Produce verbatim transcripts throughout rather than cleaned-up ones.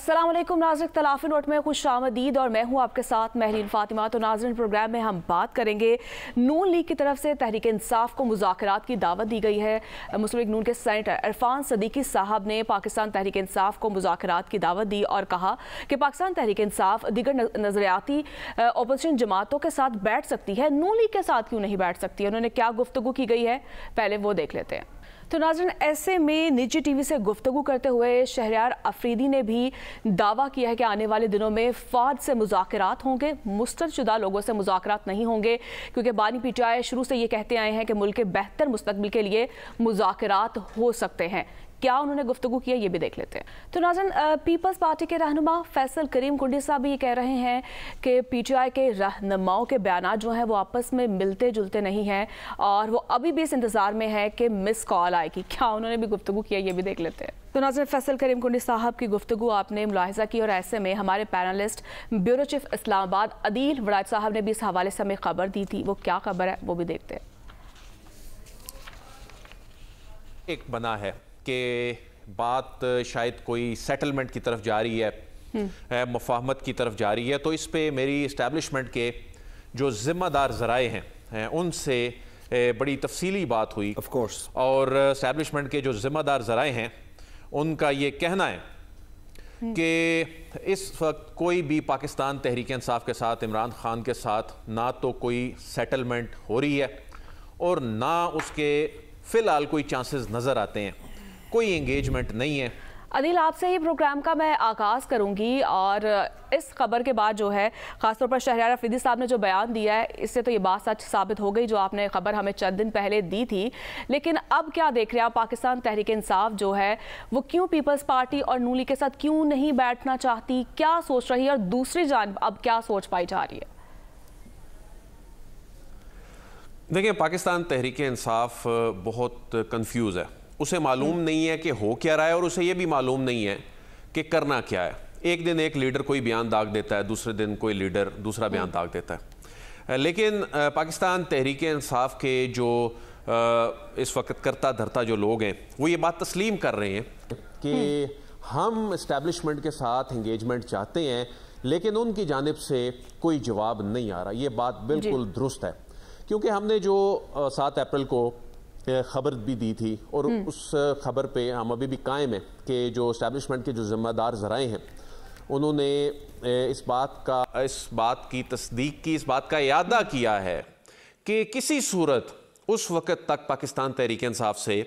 अस्सलाम वालेकुम नाज़रीन, तलाफ़ी नोट में खुश आमदीद और मैं हूँ आपके साथ महरीन फातिमा। तो नाज़रीन, प्रोग्राम में हम बात करेंगे नून लीग की तरफ से तहरीक इंसाफ को मुज़ाकरात की दावत दी गई है। मुस्लिम लीग नून के सेनेटर इरफान सदीकी साहब ने पाकिस्तान तहरीक इंसाफ को मुज़ाकरात की दावत दी और कहा कि पाकिस्तान तहरीक इंसाफ दीगर नज़रियाती अपोजिशन जमातों के साथ बैठ सकती है, नून लीग के साथ क्यों नहीं बैठ सकती है। उन्होंने क्या गुफ्तगू की गई है, पहले वो देख लेते हैं। तो नाज़रीन, ऐसे में निजी टीवी से गुफ्तगू करते हुए शहरयार अफरीदी ने भी दावा किया है कि आने वाले दिनों में फ़ाद से मुज़ाकरात होंगे, मुस्तरदशुदा लोगों से मुज़ाकरात नहीं होंगे, क्योंकि बानी पी टी आई शुरू से ये कहते आए हैं कि मुल्क के बेहतर मुस्तकबिल के लिए मुज़ाकरात हो सकते हैं। क्या उन्होंने गुफ्तगू किया, ये भी देख लेते हैं। तो नाज़रीन, पीपल्स पार्टी के रहनुमा फैसल करीम कुंडी साहब भी ये कह रहे हैं कि पी टी आई के रहनुमाओं के बयानात जो हैं वो आपस में मिलते जुलते नहीं हैं और वो अभी भी इस इंतज़ार में है कि मिस कॉल आएगी। क्या उन्होंने भी गुफ्तगू किया, ये भी देख लेते हैं। तो नाज़रीन, फैसल करीम कुंडी साहब की गुफ्तगू आपने मुलाहिज़ा की और ऐसे में हमारे panelist bureau chief Islamabad Adeel Waraich साहब ने भी इस हवाले से हमें खबर दी थी। वो क्या खबर है वो भी देखते हैं। एक बना है कि बात शायद कोई सेटलमेंट की तरफ जा रही है, मुफाहमत की तरफ जा रही है, तो इस पे मेरी इस्टेब्लिशमेंट के जो ज़िम्मेदार ज़राए हैं उनसे बड़ी तफसीली बात हुई ऑफ कोर्स, और इस्टेब्लिशमेंट के जो ज़िम्मेदार ज़राए हैं उनका ये कहना है कि इस वक्त कोई भी पाकिस्तान तहरीक इंसाफ के साथ, इमरान खान के साथ ना तो कोई सेटलमेंट हो रही है और ना उसके फ़िलहाल कोई चांसेस नज़र आते हैं, कोई एंगेजमेंट नहीं है। अदील, आपसे ही प्रोग्राम का मैं आगाज़ करूंगी और इस खबर के बाद जो है ख़ासतौर पर शहरयार अफरीदी साहब ने जो बयान दिया है, इससे तो ये बात सच साबित हो गई जो आपने खबर हमें चंद दिन पहले दी थी। लेकिन अब क्या देख रहे हैं आप, पाकिस्तान तहरीक इंसाफ जो है वो क्यों पीपल्स पार्टी और नून लीग के साथ क्यों नहीं बैठना चाहती, क्या सोच रही है, और दूसरी जानिब अब क्या सोच पाई जा रही है? देखिए, पाकिस्तान तहरीक इंसाफ बहुत कंफ्यूज है। उसे मालूम नहीं है कि हो क्या रहा है और उसे ये भी मालूम नहीं है कि करना क्या है। एक दिन एक लीडर कोई बयान दाग देता है, दूसरे दिन कोई लीडर दूसरा बयान दाग देता है। लेकिन पाकिस्तान तहरीक इंसाफ के जो इस वक्त करता धरता जो लोग हैं वो ये बात तस्लीम कर रहे हैं कि हम इस्टेब्लिशमेंट के साथ इंगेजमेंट चाहते हैं, लेकिन उनकी जानिब से कोई जवाब नहीं आ रहा। ये बात बिल्कुल दुरुस्त है, क्योंकि हमने जो सात अप्रैल को खबर भी दी थी और उस खबर पे हम अभी भी कायम है कि जो इस्टेब्लिशमेंट के जो ज़िम्मेदार ज़राए हैं उन्होंने इस बात का इस बात की तस्दीक की, इस बात का इयादा किया है कि किसी सूरत उस वक़्त तक पाकिस्तान तहरीक इंसाफ से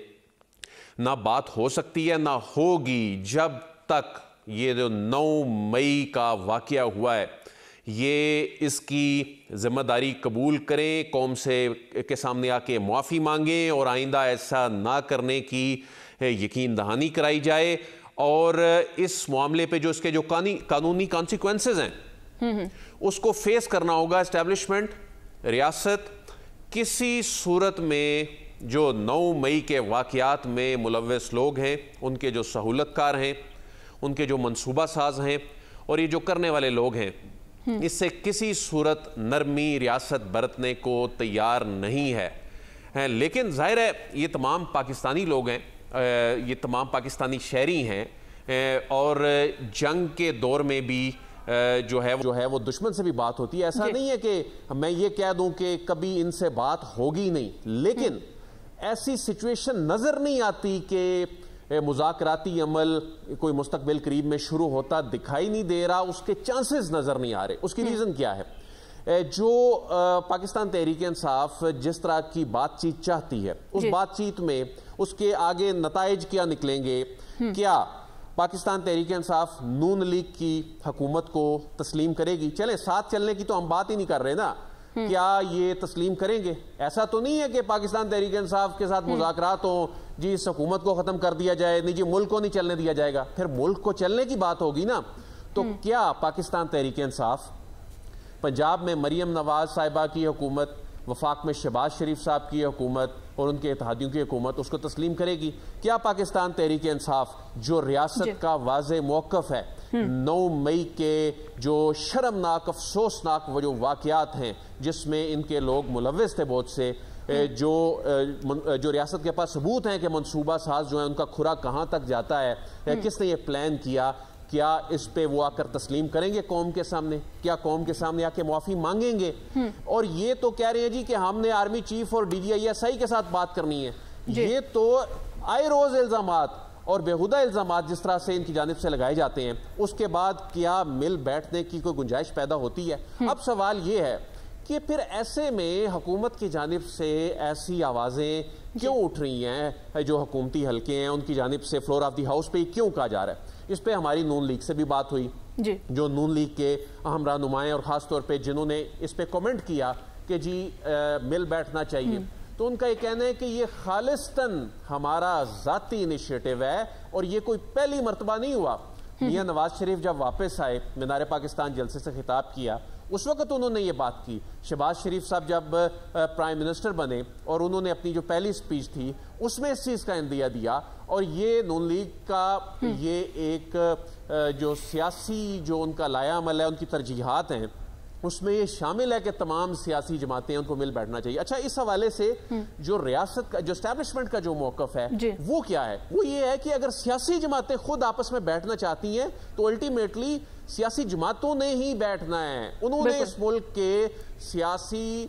ना बात हो सकती है ना होगी जब तक ये जो नौ मई का वाक़या हुआ है ये इसकी ज़िम्मेदारी कबूल करें, कौम से के सामने आके मुआफ़ी मांगें और आइंदा ऐसा ना करने की यकीन दहानी कराई जाए, और इस मामले पे जो इसके जो कानूनी कॉन्सिक्वेंसेस हैं उसको फेस करना होगा इस्टेब्लिशमेंट, रियासत। किसी सूरत में जो नौ मई के वाक़यात में मुलव्वस लोग हैं, उनके जो सहूलतकार हैं, उनके जो मंसूबा साज हैं और ये जो करने वाले लोग हैं, इससे किसी सूरत नरमी रियासत बरतने को तैयार नहीं है, है। लेकिन जाहिर है ये तमाम पाकिस्तानी लोग हैं, ये तमाम पाकिस्तानी शहरी हैं और जंग के दौर में भी जो है जो है वो दुश्मन से भी बात होती है। ऐसा नहीं है कि मैं ये कह दूं कि कभी इनसे बात होगी नहीं, लेकिन ऐसी सिचुएशन नज़र नहीं आती कि मुज़ाकराती अमल कोई मुस्तकबिल करीब में शुरू होता दिखाई नहीं दे रहा, उसके चांसेस नज़र नहीं आ रहे। उसकी रीज़न क्या है? जो पाकिस्तान तहरीक इंसाफ जिस तरह की बातचीत चाहती है, उस बातचीत में उसके आगे नताइज क्या निकलेंगे? क्या पाकिस्तान तहरीक इंसाफ नून लीग की हुकूमत को तस्लीम करेगी? चले, साथ चलने की तो हम बात ही नहीं कर रहे ना, क्या ये तस्लीम करेंगे? ऐसा तो नहीं है कि पाकिस्तान तहरीक इंसाफ के साथ मुज़ाकरात हो, जी इस हुकूमत को ख़त्म कर दिया जाए, नहीं जी मुल्क को नहीं चलने दिया जाएगा। फिर मुल्क को चलने की बात होगी ना। तो क्या पाकिस्तान तहरीक इंसाफ पंजाब में मरियम नवाज साहिबा की हुकूमत, वफाक में शहबाज शरीफ साहब की हुकूमत और उनके इत्तेहादियों की हुकूमत उसको तस्लीम करेगी? क्या पाकिस्तान तहरीक इंसाफ जो रियासत का वाज़े मौक़िफ़ है, नौ मई के जो शर्मनाक अफसोसनाक वो जो वाक़यात हैं जिसमें इनके लोग मुलव्वस थे बहुत से, जो जो रियासत के पास सबूत हैं कि मंसूबा साज जो है उनका खुरा कहाँ तक जाता है, किसने ये प्लान किया, کیا اس پہ وہ آ کر تسلیم کریں گے قوم کے سامنے؟ کیا قوم کے سامنے آ کے معافی مانگیں گے؟ اور یہ تو کہہ رہے ہیں جی کہ ہم نے آرمی چیف اور D G I S I کے ساتھ بات کرنی ہے. یہ تو آئے روز الزامات اور بےہودہ الزامات جس طرح سے ان کی جانب سے لگائے جاتے ہیں، اس کے بعد کیا مل بیٹھنے کی کوئی گنجائش پیدا ہوتی ہے؟ اب سوال یہ ہے کہ پھر ایسے میں حکومت کی جانب سے ایسی آوازیں کیوں اٹھ رہی ہیں جو حکومتی حلقے ہیں ان کی جانب سے فلور آف دی ہاؤس پہ کیوں کہا جا رہا ہے؟ اس پہ ہماری نون لیگ سے بھی بات ہوئی جی. جو نون لیگ کے اہم رہنمائیں اور خاص طور پہ جنہوں نے اس پہ کمنٹ کیا کہ جی مل بیٹھنا چاہیے، تو ان کا یہ کہنا ہے کہ یہ خالصتاً ہمارا ذاتی انیشیٹو ہے اور یہ کوئی پہلی مرتبہ نہیں ہوا. میاں نواز شریف جب واپس آئے مینار پاکستان جلسے سے خطاب کیا، اس وقت انہوں نے یہ بات کی. شہباز شریف صاحب جب پرائم منسٹر بنے اور انہوں نے اپنی جو پہلی سپیچ تھی اس میں اس چیز کا اندیہ دیا، اور یہ نون لیگ کا یہ ایک جو سیاسی جو ان کا لائحہ عمل ہے، ان کی ترجیحات ہیں، اس میں یہ شامل ہے کہ تمام سیاسی جماعتیں ان کو مل بیٹھنا چاہیے. اچھا، اس حوالے سے جو ریاست کا جو اسٹیبلشمنٹ کا جو موقف ہے وہ کیا ہے؟ وہ یہ ہے کہ اگر سیاسی جماعتیں خود آپس میں بیٹھنا چاہتی ہیں تو الٹیمیٹلی سیاسی جماعتوں نے ہی بیٹھنا ہے. انہوں نے اس ملک کے سیاسی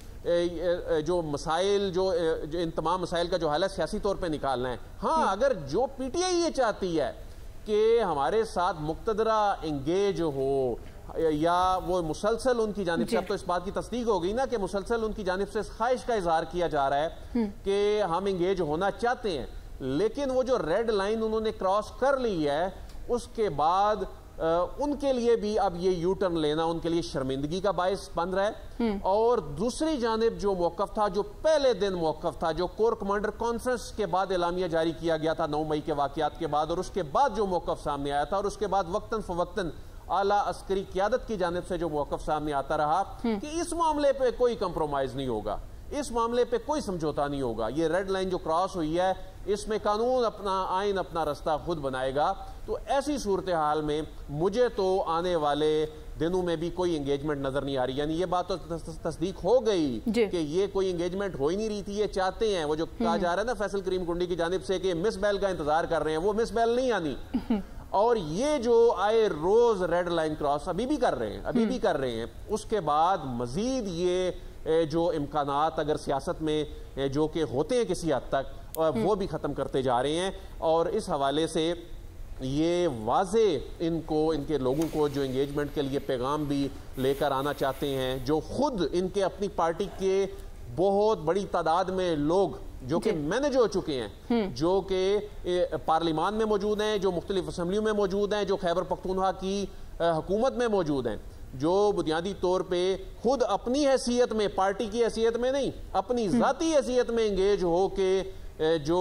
جو مسائل جو ان تمام مسائل کا جو حل ہے سیاسی طور پہ نکالنا ہے. ہاں، اگر جو پی ٹی آئی یہ چاہتی ہے کہ ہمارے ساتھ مقتدرہ انگیج ہو یا وہ مسلسل ان کی جانب سے، اب تو اس بات کی تصدیق ہو گئی نا کہ مسلسل ان کی جانب سے اس خواہش کا اظہار کیا جا رہا ہے کہ ہم انگیج ہونا چاہتے ہیں، لیکن وہ جو ریڈ لائن انہوں نے کراس کر لی ہے اس کے بعد ان کے لیے بھی اب یہ یو ٹرن لینا ان کے لیے شرمندگی کا باعث بن رہا ہے. اور دوسری جانب جو موقف تھا، جو پہلے دن موقف تھا، جو کور کمانڈر کانفرنس کے بعد اعلامیہ جاری کیا گیا تھا نو مئی کے واقعات کے بعد، اور اس کے بعد جو موقف سامنے آیا تھا، اور اس کے بعد وقتاً فوقتاً اعلیٰ عسکری قیادت کی جانب سے جو موقف سامنے آتا رہا کہ اس معاملے پہ کوئی کمپرومائز نہیں ہوگا، اس معاملے پہ کوئی سمجھوتا نہیں ہوگا، یہ ریڈ لائن جو کراس ہوئی ہے اس میں قانون اپنا آئین اپنا رستہ خود بنائے گا. تو ایسی صورتحال میں مجھے تو آنے والے دنوں میں بھی کوئی انگیجمنٹ نظر نہیں آ رہی. یعنی یہ بات تو تصدیق ہو گئی کہ یہ کوئی انگیجمنٹ ہو ہی نہیں رہی تھی. یہ چاہتے ہیں وہ جو کہا جا رہا ہے نا فیصل کریم کنڈی کی جانب سے کہ مس بیل کا انتظار کر رہے ہیں، وہ مس بیل نہیں آنی. اور یہ جو آئے روز ریڈ لائن کراس ابھی بھی کر رہے ہیں ابھی بھی کر رہے ہیں اس کے بعد مزید یہ جو امکانات اگر سیاست میں جو کہ ہوتے ہیں کسی حد تک وہ بھی ختم کرتے جا رہے ہیں. اور اس حوالے سے یہ واضح ان کو ان کے لوگوں کو جو انگیجمنٹ کے لیے پیغام بھی لے کر آنا چاہتے ہیں، جو خود ان کے اپنی پارٹی کے بہت بڑی تعداد میں لوگ جو کہ مینج ہو چکے ہیں، جو کہ پارلیمان میں موجود ہیں، جو مختلف اسمبلیوں میں موجود ہیں، جو خیبر پختونخوا کی حکومت میں موجود ہیں، جو بنیادی طور پہ خود اپنی حیثیت میں، پارٹی کی حیثیت میں نہیں، اپنی ذاتی حیثیت میں انگیج ہو کے جو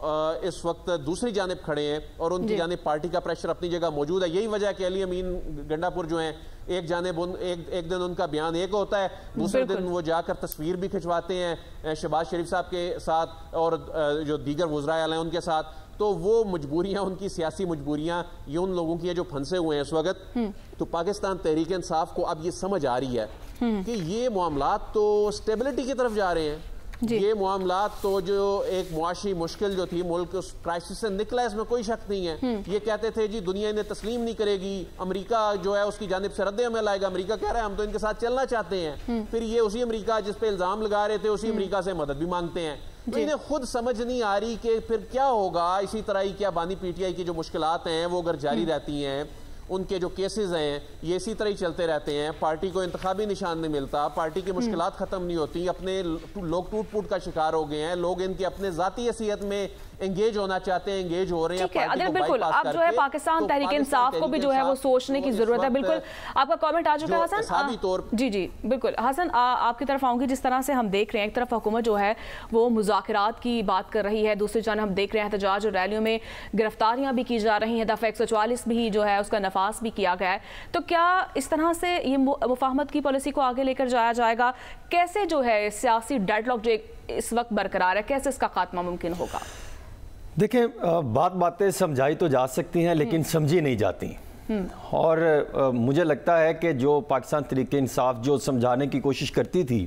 اس وقت دوسری جانب کھڑے ہیں اور ان کی جانب پارٹی کا پریشر اپنی جگہ موجود ہے. یہی وجہ ہے کہ علی امین گنڈا پور جو ہیں ایک جانب ایک ایک دن ان کا بیان ایک ہوتا ہے، دوسرے دن وہ جا کر تصویر بھی کھنچواتے ہیں شہباز شریف صاحب کے ساتھ اور جو دیگر وزراء اعلیٰ ہیں ان کے ساتھ. تو وہ مجبوریاں، ان کی سیاسی مجبوریاں یہ ان لوگوں کی ہیں جو پھنسے ہوئے ہیں اس وقت. تو پاکستان تحریک انصاف کو اب یہ سمجھ آ رہی ہے کہ یہ معاملات تو اسٹیبلٹی کی طرف جا رہے ہیں. یہ معاملات تو جو ایک معاشی مشکل جو تھی ملک اس کرائسس سے نکلا، اس میں کوئی شک نہیں ہے. یہ کہتے تھے جی دنیا انہیں تسلیم نہیں کرے گی، امریکہ جو ہے اس کی جانب سے رد عمل آئے گا. امریکہ کہہ رہا ہے ہم تو ان کے ساتھ چلنا چاہتے ہیں. پھر یہ اسی امریکہ جس پہ الزام لگا رہے تھے اسی امریکہ سے مدد بھی مانگتے ہیں. تو انہیں خود سمجھ نہیں آ رہی کہ پھر کیا ہوگا. اسی طرح ہی کیا بانی پی ٹی آئی کی جو مشکلات ہیں وہ اگر جاری رہتی ہیں، ان کے جو کیسز ہیں یہ اسی طرح ہی چلتے رہتے ہیں، پارٹی کو انتخابی نشان نہیں ملتا، پارٹی کی مشکلات ختم نہیں ہوتی، اپنے لوگ ٹوٹ پوٹ کا شکار ہو گئے ہیں، لوگ ان کے اپنے ذاتی حیثیت میں انگیج ہونا چاہتے ہیں، انگیج ہو رہے ہیں. بالکل اب جو ہے پاکستان تحریک انصاف کو بھی جو ہے وہ سوچنے کی ضرورت ہے. بالکل آپ کا کامنٹ آ چکا ہے حسن. جی جی بالکل حسن آپ کی طرف آؤں گی. جس طرح سے ہم دیکھ رہے ہیں ایک طرف حکومت جو ہے وہ مذاکرات کی بات کر رہی ہے، دوسری جانب ہم دیکھ رہے ہیں احتجاج اور ریلیوں میں گرفتاریاں بھی کی جا رہی ہیں، دفعہ ایک سو چوالیس بھی جو ہے اس کا نفاذ بھی کیا گیا ہے. تو کیا اس طرح سے یہ مفاہمت کی پالیسی کو آگے لے کر جایا جائے گا؟ کیسے جو ہے سیاسی ڈیڈ لاک جو اس وقت برقرار ہے کیسے اس کا خاتمہ ممکن ہوگا؟ دیکھیں بات باتیں سمجھائی تو جا سکتی ہیں لیکن سمجھی نہیں جاتی. اور مجھے لگتا ہے کہ جو پاکستان تحریک انصاف جو سمجھانے کی کوشش کرتی تھی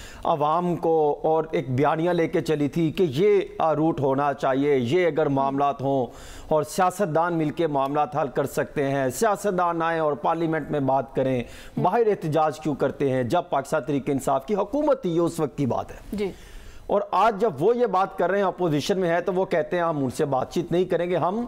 عوام کو اور ایک بیانیہ لے کے چلی تھی کہ یہ روٹ ہونا چاہیے، یہ اگر معاملات ہوں اور سیاستدان مل کے معاملات حل کر سکتے ہیں، سیاستدان آئیں اور پارلیمنٹ میں بات کریں، باہر احتجاج کیوں کرتے ہیں؟ جب پاکستان تحریک انصاف کی حکومت تھی، یہ اس وقت کی بات ہے جی۔ اور آج جب وہ یہ بات کر رہے ہیں، اپوزیشن میں ہے، تو وہ کہتے ہیں ہم ان سے بات چیت نہیں کریں گے، ہم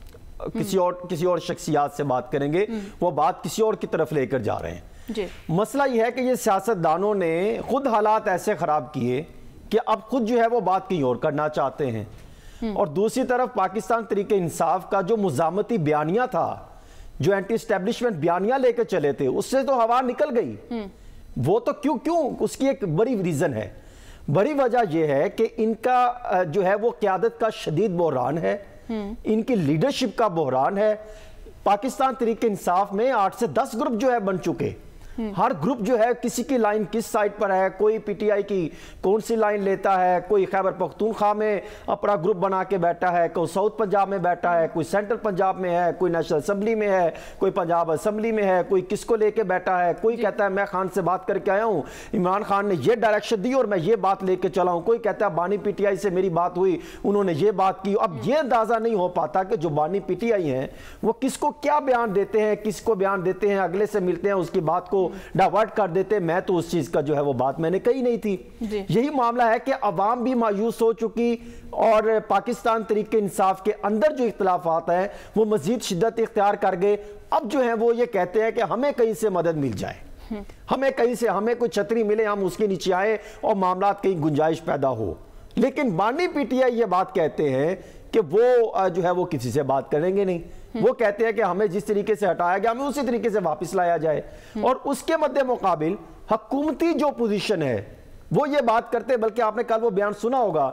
کسی اور کسی اور شخصیات سے بات کریں گے، وہ بات کسی اور کی طرف لے کر جا رہے ہیں۔ جی۔ مسئلہ یہ ہے کہ یہ سیاستدانوں نے خود حالات ایسے خراب کیے کہ اب خود جو ہے وہ بات کہیں اور کرنا چاہتے ہیں، اور دوسری طرف پاکستان تحریک انصاف کا جو مزاحمتی بیانیہ تھا، جو اینٹی اسٹیبلشمنٹ بیانیہ لے کے چلے تھے، اس سے تو ہوا نکل گئی۔ وہ تو کیوں کیوں اس کی ایک بڑی ریزن ہے، بڑی وجہ یہ ہے کہ ان کا جو ہے وہ قیادت کا شدید بحران ہے، ان کی لیڈرشپ کا بحران ہے۔ پاکستان تحریک انصاف میں آٹھ سے دس گروپ جو ہے بن چکے، ہر گروپ جو ہے کسی کی لائن کس سائٹ پر ہے، کوئی پی ٹی آئی کی کون سی لائن لیتا ہے، کوئی خیبر پختونخوا میں اپنا گروپ بنا کے بیٹھا ہے، کوئی ساؤتھ پنجاب میں بیٹھا ہے، کوئی سینٹرل پنجاب میں ہے، کوئی نیشنل اسمبلی میں ہے، کوئی پنجاب اسمبلی میں ہے، کوئی کس کو لے کے بیٹھا ہے، کوئی کہتا ہے میں خان سے بات کر کے آیا ہوں، عمران خان نے یہ ڈائریکشن دی اور میں یہ بات لے کے چلا ہوں، کوئی کہتا ہے بانی پی ٹی آئی سے میری بات ہوئی، انہوں نے یہ بات کی۔ اب یہ اندازہ نہیں ہو پاتا کہ جو بانی پی ٹی آئی ہیں وہ کس کو کیا بیان دیتے ہیں، کس کو بیان دیتے ہیں، اگلے سے ملتے ہیں اس کی بات کو ڈائیورٹ کر دیتے۔ میں تو اس چیز کا جو ہے وہ بات میں نے کہی نہیں تھی۔ یہی معاملہ ہے کہ عوام بھی مایوس ہو چکی، اور پاکستان تحریک انصاف کے اندر جو اختلافات ہیں وہ مزید شدت اختیار کر گئے۔ اب جو ہیں وہ یہ کہتے ہیں کہ ہمیں کہیں سے مدد مل جائے، ہمیں کہیں سے ہمیں کوئی چھتری ملے، ہم اس کے نیچے آئے اور معاملات کہیں گنجائش پیدا ہو۔ لیکن بانی پی ٹی آئی یہ بات کہتے ہیں کہ وہ جو ہے وہ کسی سے بات کریں گے نہیں، وہ کہتے ہیں کہ ہمیں جس طریقے سے ہٹایا گیا ہمیں اسی طریقے سے واپس لایا جائے۔ اور اس کے مد مقابل حکومتی جو پوزیشن ہے وہ یہ بات کرتے، بلکہ آپ نے کل وہ بیان سنا ہوگا،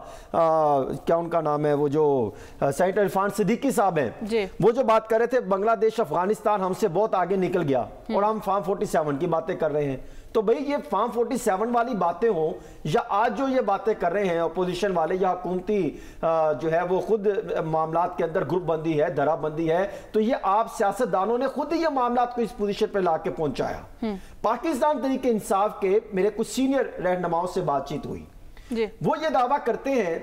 کیا ان کا نام ہے، وہ جو سینیٹر عرفان صدیقی صاحب ہیں، وہ جو بات کر رہے تھے بنگلہ دیش افغانستان ہم سے بہت آگے نکل گیا اور ہم فارم فورٹی سیون کی باتیں کر رہے ہیں۔ تو بھئی یہ فارم فورٹی سیون والی باتیں ہوں یا آج جو یہ باتیں کر رہے ہیں اپوزیشن والے یا حکومتی جو ہے وہ خود معاملات کے اندر گروپ بندی ہے، دھرا بندی ہے، تو یہ آپ سیاستدانوں نے خود ہی یہ معاملات کو اس پوزیشن پہ لا کے پہنچایا۔ پاکستان تحریک انصاف کے میرے کچھ سینئر رہنماؤں سے بات چیت ہوئی، وہ یہ دعویٰ کرتے ہیں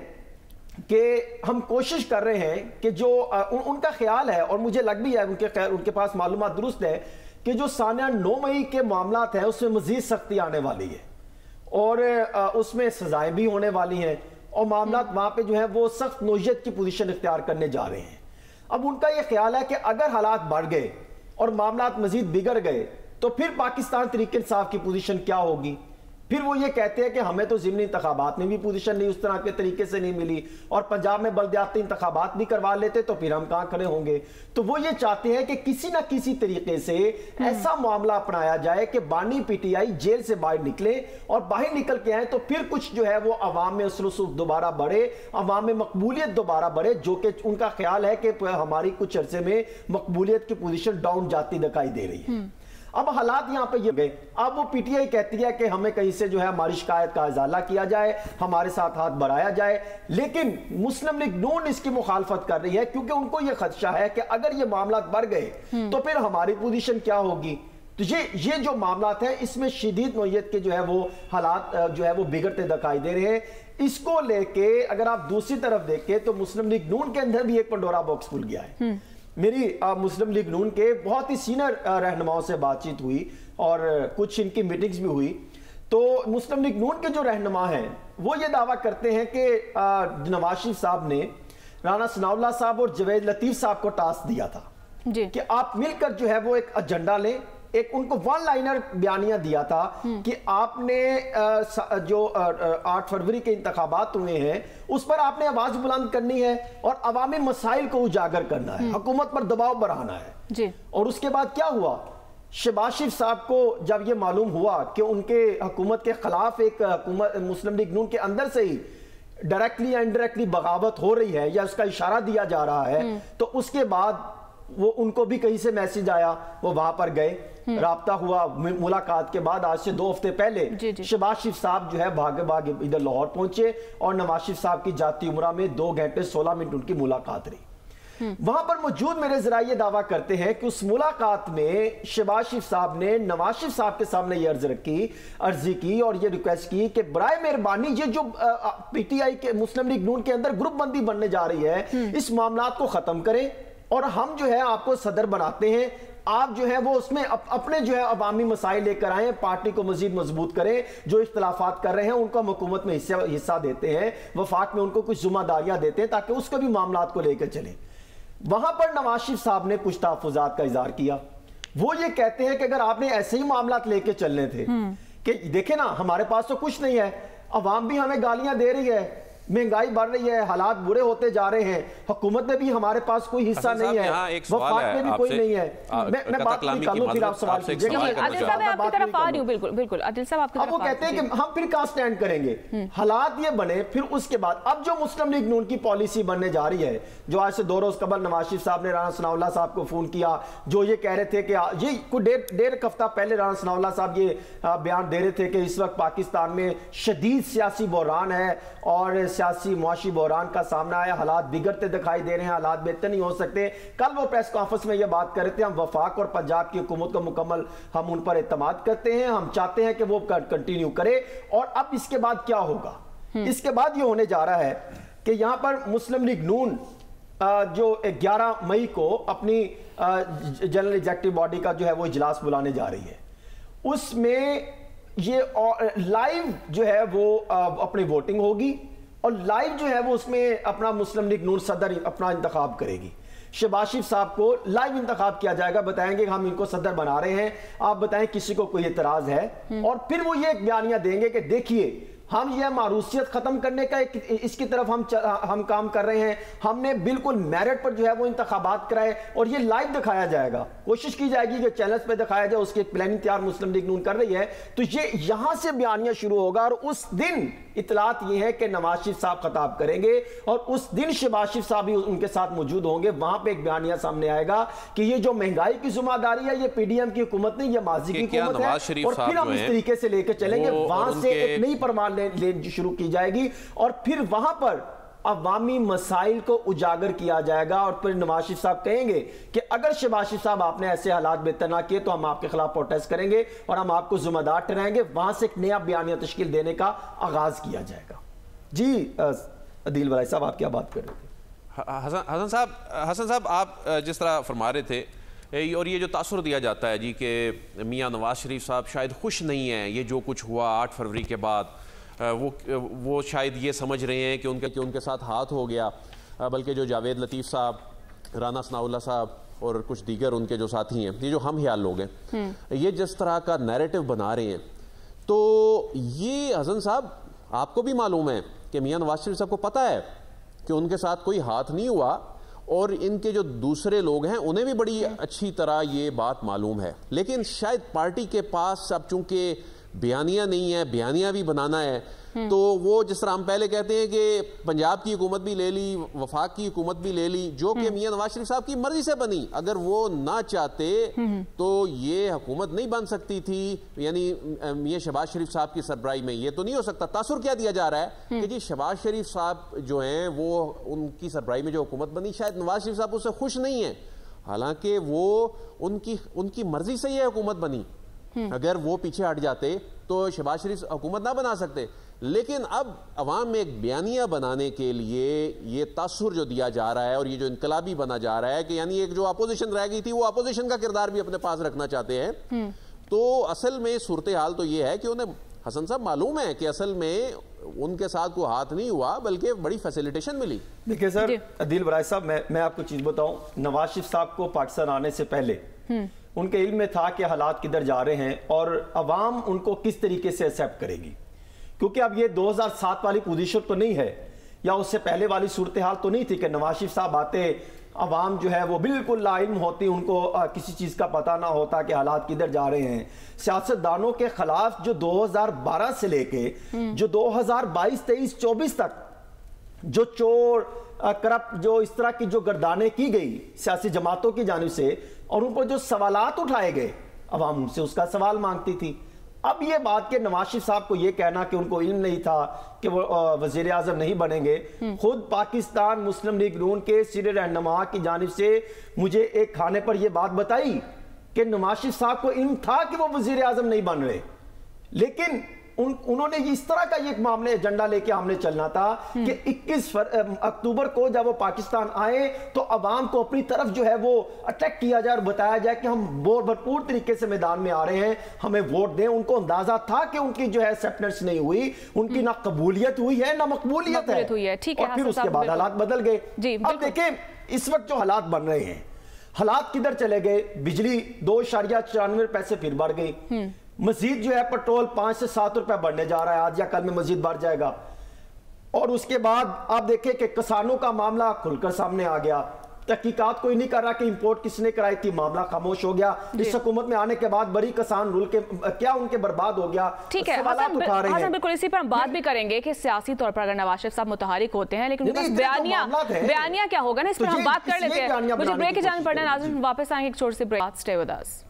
کہ ہم کوشش کر رہے ہیں کہ جو ان کا خیال ہے، اور مجھے لگ بھی ہے ان کے خیال، ان کے پاس معلومات درست ہے، کہ جو سانیہ نو مئی کے معاملات ہیں اس میں مزید سختی آنے والی ہے اور اس میں سزائیں بھی ہونے والی ہیں، اور معاملات وہاں پہ جو ہیں وہ سخت نوعیت کی پوزیشن اختیار کرنے جا رہے ہیں۔ اب ان کا یہ خیال ہے کہ اگر حالات بڑھ گئے اور معاملات مزید بگڑ گئے تو پھر پاکستان تحریک انصاف کی پوزیشن کیا ہوگی؟ پھر وہ یہ کہتے ہیں کہ ہمیں تو ضمنی انتخابات میں بھی پوزیشن نہیں اس طرح کے طریقے سے نہیں ملی، اور پنجاب میں بلدیاتی انتخابات بھی کروا لیتے تو پھر ہم کہاں کھڑے ہوں گے۔ تو وہ یہ چاہتے ہیں کہ کسی نہ کسی طریقے سے ایسا معاملہ اپنایا جائے کہ بانی پی ٹی آئی جیل سے باہر نکلے، اور باہر نکل کے آئیں تو پھر کچھ جو ہے وہ عوام میں اثر و رسوخ دوبارہ بڑھے، عوام میں مقبولیت دوبارہ بڑھے، جو کہ ان کا خیال ہے کہ ہماری کچھ عرصے میں مقبولیت کی پوزیشن ڈاؤن جاتی دکھائی دے رہی ہے۔ اب حالات یہاں پہ یہ گئے، اب وہ پی ٹی آئی کہتی ہے کہ ہمیں کہیں سے جو ہے ہماری شکایت کا ازالہ کیا جائے، ہمارے ساتھ ہاتھ بڑھایا جائے، لیکن مسلم لیگ نون اس کی مخالفت کر رہی ہے، کیونکہ ان کو یہ خدشہ ہے کہ اگر یہ معاملات بڑھ گئے تو پھر ہماری پوزیشن کیا ہوگی۔ تو یہ یہ جو معاملات ہیں اس میں شدید نوعیت کے جو ہے وہ حالات جو ہے وہ بگڑتے دکھائی دے رہے ہیں۔ اس کو لے کے اگر آپ دوسری طرف دیکھیں تو مسلم لیگ نون کے اندر بھی ایک پنڈورا باکس کھل گیا ہے۔ میری مسلم لیگ نون کے بہت ہی سینئر رہنماؤں سے بات چیت ہوئی اور کچھ ان کی میٹنگز بھی ہوئی، تو مسلم لیگ نون کے جو رہنما ہیں وہ یہ دعویٰ کرتے ہیں کہ نواز شریف صاحب نے رانا ثناء اللہ صاحب اور جوید لطیف صاحب کو ٹاسک دیا تھا کہ آپ مل کر جو ہے وہ ایک ایجنڈا لیں، ایک ان کو ون لائنر بیانیہ دیا تھا کہ آپ نے جو آٹھ فروری کے انتخابات ہوئے ہیں اس پر آپ نے آواز بلند کرنی ہے اور عوامی مسائل کو اجاگر کرنا ہے، حکومت پر دباؤ بڑھانا ہے۔ اور اس کے بعد کیا ہوا؟ شہباز شریف صاحب کو جب یہ معلوم ہوا کہ ان کے حکومت کے خلاف ایک حکومت مسلم لیگ نون کے اندر سے ہی ڈائریکٹلی یا انڈائریکٹلی بغاوت ہو رہی ہے یا اس کا اشارہ دیا جا رہا ہے، تو اس کے بعد وہ ان کو بھی کہیں سے میسج آیا، وہ وہاں پر گئے، رابطہ ہوا، ملاقات کے بعد آج سے دو ہفتے پہلے شہباز شریف صاحب جو ہے بھاگے بھاگے ادھر لاہور پہنچے اور نواز شریف صاحب کی جاتی عمرہ میں دو گھنٹے سولہ منٹ ان کی ملاقات رہی۔ وہاں پر موجود میرے ذرائع دعویٰ کرتے ہیں کہ اس ملاقات میں شہباز شریف صاحب نے نواز شریف صاحب کے سامنے یہ عرض رکھی عرضی کی اور یہ ریکویسٹ کی کہ برائے مہربانی یہ جو پی ٹی آئی کے مسلم لیگ نون کے اندر گروپ بندی بننے جا رہی ہے اس معاملات کو ختم کریں اور ہم جو ہے آپ کو صدر بناتے ہیں، آپ جو ہے وہ اس میں اپنے جو ہے عوامی مسائل لے کر آئیں، پارٹی کو مزید مضبوط کریں، جو اختلافات کر رہے ہیں ان کو حکومت میں حصہ دیتے ہیں، وفاق میں ان کو کچھ ذمہ داریاں دیتے ہیں تاکہ اس کو بھی معاملات کو لے کر چلیں۔ وہاں پر نواز شریف صاحب نے کچھ تحفظات کا اظہار کیا، وہ یہ کہتے ہیں کہ اگر آپ نے ایسے ہی معاملات لے کے چلنے تھے کہ دیکھیں نا ہمارے پاس تو کچھ نہیں ہے، عوام بھی ہمیں گالیاں دے رہی ہے، مہنگائی بڑھ رہی ہے، حالات برے ہوتے جا رہے ہیں، حکومت میں بھی ہمارے پاس کوئی حصہ نہیں ہے، وفاق میں بھی کوئی نہیں ہے۔ میں بات نہیں کر لوں پھر آپ سوال کیجئے گا۔ عادل صاحب میں آپ کی طرف آ رہی ہوں، بالکل بالکل عادل صاحب آپ کی طرف اب وہ کہتے ہیں کہ ہم پھر کہاں سٹینڈ کریں گے، حالات یہ بنے پھر اس کے بعد اب جو مسلم لیگ نون کی پالیسی بننے جا رہی ہے، جو آج سے دو روز قبل نواز شریف صاحب نے رانا ثناء اللہ صاحب کو فون کیا، جو یہ کہہ رہے تھے کہ یہ کوئی ڈیڑھ ڈیڑھ ہفتہ پہلے رانا ثناء اللہ صاحب یہ بیان دے رہے تھے کہ اس وقت پاکستان میں شدید سیاسی بحران ہے اور سیاسی معاشی بحران کا سامنا ہے، حالات بگڑتے دکھائی دے رہے ہیں، حالات بہتر نہیں ہو سکتے۔ کل وہ پریس کانفرنس میں یہ بات کر رہے تھے، ہم وفاق اور پنجاب کی حکومت کو مکمل ہم ان پر اعتماد کرتے ہیں، ہم چاہتے ہیں کہ وہ کنٹینیو کرے۔ اور اب اس کے بعد کیا ہوگا؟ اس کے بعد یہ ہونے جا رہا ہے کہ یہاں پر مسلم لیگ نون جو گیارہ مئی کو اپنی جنرل ایگزیکٹو باڈی کا جو ہے وہ اجلاس بلانے جا رہی ہے، اس میں یہ لائیو جو ہے وہ اپنی ووٹنگ ہوگی اور لائیو جو ہے وہ اس میں اپنا مسلم لیگ نون صدر اپنا انتخاب کرے گی۔ شہباز شریف صاحب کو لائیو انتخاب کیا جائے گا، بتائیں گے کہ ہم ان کو صدر بنا رہے ہیں، آپ بتائیں کسی کو کوئی اعتراض ہے، اور پھر وہ یہ بیانیہ دیں گے کہ دیکھیے ہم یہ معروثیت ختم کرنے کا اس کی طرف ہم ہم کام کر رہے ہیں، ہم نے بالکل میرٹ پر جو ہے وہ انتخابات کرائے اور یہ لائیو دکھایا جائے گا، کوشش کی جائے گی کہ چینلز پہ دکھایا جائے، اس کی ایک پلاننگ تیار مسلم لیگ نون کر رہی ہے۔ تو یہ یہاں سے بیانیہ شروع ہوگا اور اس دن اطلاعات یہ ہے کہ نواز شریف صاحب خطاب کریں گے اور اس دن شہباز شریف صاحب بھی ان کے ساتھ موجود ہوں گے، وہاں پہ ایک بیانیہ سامنے آئے گا کہ یہ جو مہنگائی کی ذمہ داری ہے یہ پی ڈی ایم کی حکومت نہیں، یہ ماضی کی حکومت ہے، اور پھر ہم اس طریقے سے لے کے چلیں گے، وہاں سے ایک نئی پرمان لین شروع کی جائے گی اور پھر وہاں پر عوامی مسائل کو اجاگر کیا جائے گا، اور پھر نواز شریف صاحب کہیں گے کہ اگر شہباز شریف صاحب آپ نے ایسے حالات بہتر نہ کیے تو ہم آپ کے خلاف پروٹیسٹ کریں گے اور ہم آپ کو ذمہ دار ٹھہرائیں گے، وہاں سے ایک نیا بیانیہ تشکیل دینے کا آغاز کیا جائے گا۔ جی عدیل بلائی صاحب آپ کیا بات کر رہے تھے؟ حسن صاحب حسن صاحب آپ جس طرح فرما رہے تھے اور یہ جو تاثر دیا جاتا ہے جی کہ میاں نواز شریف صاحب شاید خوش نہیں ہیں یہ جو کچھ ہوا آٹھ فروری کے بعد، وہ وہ شاید یہ سمجھ رہے ہیں کہ ان کے کہ ان کے ساتھ ہاتھ ہو گیا، بلکہ جو جاوید لطیف صاحب، رانا ثناء اللہ صاحب اور کچھ دیگر ان کے جو ساتھی ہیں، یہ جو ہم خیال لوگ ہیں، یہ جس طرح کا نیریٹو بنا رہے ہیں، تو یہ حسن صاحب آپ کو بھی معلوم ہے کہ میاں نواز شریف صاحب کو پتہ ہے کہ ان کے ساتھ کوئی ہاتھ نہیں ہوا، اور ان کے جو دوسرے لوگ ہیں انہیں بھی بڑی اچھی طرح یہ بات معلوم ہے، لیکن شاید پارٹی کے پاس اب چونکہ بیانیہ نہیں ہے، بیانیہ بھی بنانا ہے، تو وہ جس طرح ہم پہلے کہتے ہیں کہ پنجاب کی حکومت بھی لے لی، وفاق کی حکومت بھی لے لی، جو کہ میاں نواز شریف صاحب کی مرضی سے بنی، اگر وہ نہ چاہتے تو یہ حکومت نہیں بن سکتی تھی، یعنی میاں شہباز شریف صاحب کی سربراہی میں یہ تو نہیں ہو سکتا۔ تاثر کیا دیا جا رہا ہے کہ جی شہباز شریف صاحب جو ہیں وہ ان کی سربراہی میں جو حکومت بنی، شاید نواز شریف صاحب اس سے خوش نہیں ہیں، حالانکہ وہ ان کی ان کی مرضی سے یہ حکومت بنی، اگر وہ پیچھے ہٹ جاتے تو شہباز شریف حکومت نہ بنا سکتے، لیکن اب عوام میں ایک بیانیہ بنانے کے لیے یہ تاثر جو دیا جا رہا ہے اور یہ جو انقلابی بنا جا رہا ہے کہ یعنی ایک جو اپوزیشن رہ گئی تھی وہ اپوزیشن کا کردار بھی اپنے پاس رکھنا چاہتے ہیں، تو اصل میں صورتحال تو یہ ہے کہ انہیں حسن صاحب معلوم ہے کہ اصل میں ان کے ساتھ کوئی ہاتھ نہیں ہوا بلکہ بڑی فیسیلیٹیشن ملی۔ دیکھیں سر عدیل برائے صاحب، میں میں آپ کو چیز بتاؤں، نواز شریف صاحب کو پاکستان آنے سے پہلے ان کے علم میں تھا کہ حالات کدھر جا رہے ہیں اور عوام ان کو کس طریقے سے ایکسیپٹ کرے گی، کیونکہ اب یہ دو ہزار سات والی پوزیشن تو نہیں ہے یا اس سے پہلے والی صورتحال تو نہیں تھی کہ نواز شریف صاحب آتے، عوام جو ہے وہ بالکل لا علم ہوتی، ان کو کسی چیز کا پتہ نہ ہوتا کہ حالات کدھر جا رہے ہیں۔ سیاستدانوں کے خلاف جو دو ہزار بارہ سے لے کے جو دو ہزار بائیس تیئیس چوبیس تک جو چور کرپٹ جو اس طرح کی جو گردانیں کی گئی سیاسی جماعتوں کی جانب سے اور ان پر جو سوالات اٹھائے گئے، عوام ان سے اس کا سوال مانگتی تھی، اب یہ بات کہ نواز شریف صاحب کو یہ کہنا کہ ان کو علم نہیں تھا کہ وہ وزیر اعظم نہیں بنیں گے، خود پاکستان مسلم لیگ نون کے سینئر رہنما کی جانب سے مجھے ایک کھانے پر یہ بات بتائی کہ نواز شریف صاحب کو علم تھا کہ وہ وزیر اعظم نہیں بن رہے، لیکن ان انہوں نے اس طرح کا یہ معاملے ایجنڈا لے کے ہم نے چلنا تھا کہ اکیس اکتوبر کو جب وہ پاکستان آئے تو عوام کو اپنی طرف جو ہے وہ اٹریکٹ کیا جائے اور بتایا جائے کہ ہم بھرپور طریقے سے میدان میں آ رہے ہیں، ہمیں ووٹ دیں۔ ان کو اندازہ تھا کہ ان کی جو ہے ایکسپٹنس نہیں ہوئی، ان کی نہ قبولیت ہوئی ہے نہ مقبولیت ہے، اور پھر اس کے بعد حالات بدل گئے۔ اب دیکھیں اس وقت جو حالات بن رہے ہیں، حالات کدھر چلے گئے؟ بجلی دو اشاریہ چورانوے پیسے پھر بڑھ گئی، مزید جو ہے پیٹرول پانچ سے سات روپے بڑھنے جا رہا ہے، آج یا کل میں مزید بڑھ جائے گا۔ اور اس کے بعد آپ دیکھیں کہ کسانوں کا معاملہ کھل کر سامنے آ گیا، تحقیقات کوئی نہیں کر رہا کہ امپورٹ کس نے کرائی تھی، معاملہ خاموش ہو گیا۔ اس حکومت میں آنے کے بعد بڑی کسان رول کے کیا ان کے برباد ہو گیا، ٹھیک ہے حسن بالکل اسی پر ہم بات بھی کریں گے کہ سیاسی طور پر اگر نواز شریف صاحب متحرک ہوتے ہیں لیکن بیانیہ بیانیہ کیا ہوگا نا، اس پر ہم بات کر لیتے ہیں۔ مجھے بریک کی جانب پڑنا ہے، ناظرین واپس آئیں گے ایک چھوٹی سی break, stay with us.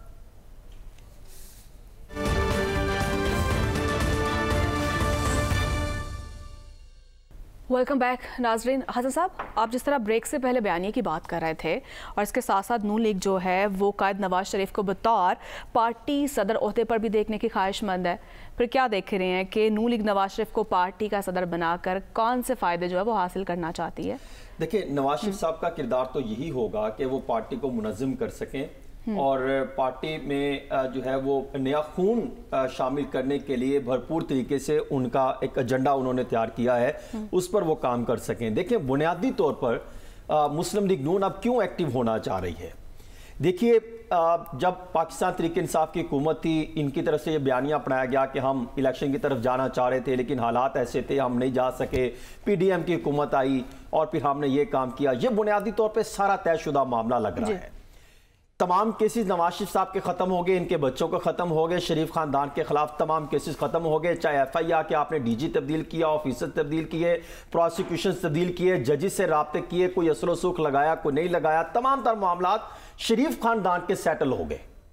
Welcome back ناظرین۔ حسن صاحب، آپ جس طرح بریک سے پہلے بیانیے کی بات کر رہے تھے اور اس کے ساتھ ساتھ نون لیگ جو ہے وہ قائد نواز شریف کو بطور پارٹی صدر عہدے پر بھی دیکھنے کی خواہش مند ہے، پھر کیا دیکھ رہے ہیں کہ نون لیگ نواز شریف کو پارٹی کا صدر بنا کر کون سے فائدے جو ہے وہ حاصل کرنا چاہتی ہے؟ دیکھیں نواز شریف صاحب کا کردار تو یہی ہوگا کہ وہ پارٹی کو منظم کر سکیں اور پارٹی میں جو ہے وہ نیا خون شامل کرنے کے لیے بھرپور طریقے سے ان کا ایک ایجنڈا انہوں نے تیار کیا ہے، اس پر وہ کام کر سکیں۔ دیکھیں بنیادی طور پر مسلم لیگ نون اب کیوں ایکٹیو ہونا چاہ رہی ہے؟ دیکھیے جب پاکستان تحریک انصاف کی حکومت تھی، ان کی طرف سے یہ بیانیہ اپنایا گیا کہ ہم الیکشن کی طرف جانا چاہ رہے تھے لیکن حالات ایسے تھے ہم نہیں جا سکے، پی ڈی ایم کی حکومت آئی اور پھر ہم نے یہ کام کیا۔ یہ بنیادی طور پہ سارا طے شدہ معاملہ لگ رہا ہے۔ تمام کیسز نواز شریف صاحب کے ختم ہو گئے، ان کے بچوں کے ختم ہو گئے، شریف خاندان کے خلاف تمام کیسز ختم ہو گئے، چاہے ایف آئی آر کہ آپ نے ڈی جی تبدیل کیا، آفیسر تبدیل کیے، پروسیکیوشن تبدیل کیے، ججز سے رابطے کیے، کوئی اثر و رسوخ لگایا کوئی نہیں لگایا، تمام تر معاملات شریف خاندان کے سیٹل ہو گئے۔